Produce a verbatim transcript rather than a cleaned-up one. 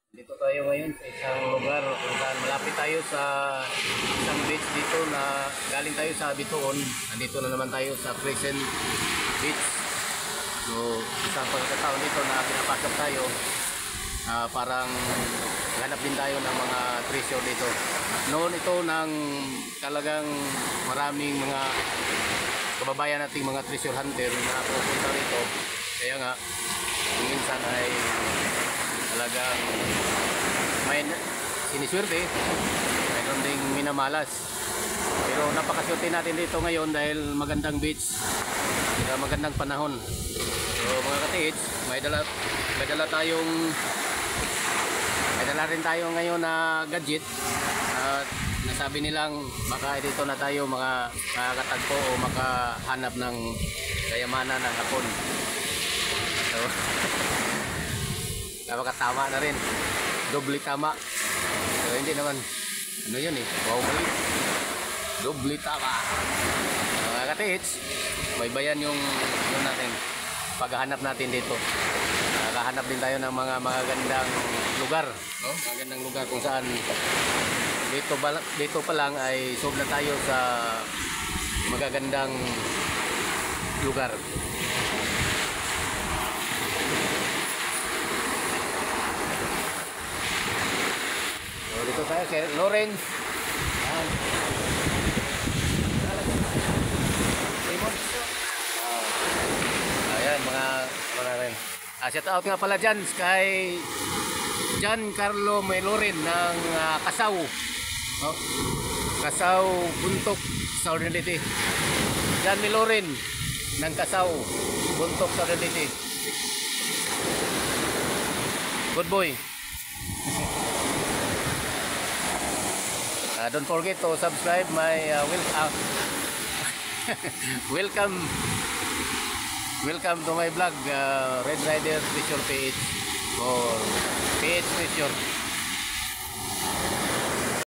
Dito tayo ngayon sa isang lugar kung saan malapit tayo sa isang beach dito na galing tayo sa Bituon. Nandito na naman tayo sa Crescent Beach. So, isang pagkakataon dito na pinapasok tayo. Uh, parang hanap din tayo ng mga treasure dito. Noon ito ng talagang maraming mga kababayan nating mga treasure hunter na pupunta rito. Kaya nga, minsan ay talagang may siniswerte, mayroon ding minamalas. Pero napakaswerte natin dito ngayon dahil magandang beach, magandang panahon. So mga katiits, may dala, may dala tayong may dala rin tayo ngayon na gadget at nasabi nilang baka dito na tayo mga makakatagpo o makahanap ng kayamanan ng hapon. So napakatama na rin, doble tama. So hindi naman ano yun eh, wow mali, doble tama. Mga katiits, may bayan yung yun natin paghahanap natin dito. Nakahanap din tayo ng mga magagandang lugar, no? Magandang lugar kung saan dito, dito pa lang ay sob na tayo sa magagandang lugar. So dito tayo kay Lawrence. Ayan. Ayan mga mga rin. Ah, shout out nga pala dyan kay John Carlo Melorin ng uh, Kasaw, no? Kasaw Buntok Southern Leyte. John Melorin ng Kasaw Buntok Southern Leyte. Good boy. uh, don't forget to subscribe my uh, will, uh, welcome welcome to my vlog, uh, Red Rider Treasure P H or P H Treasure.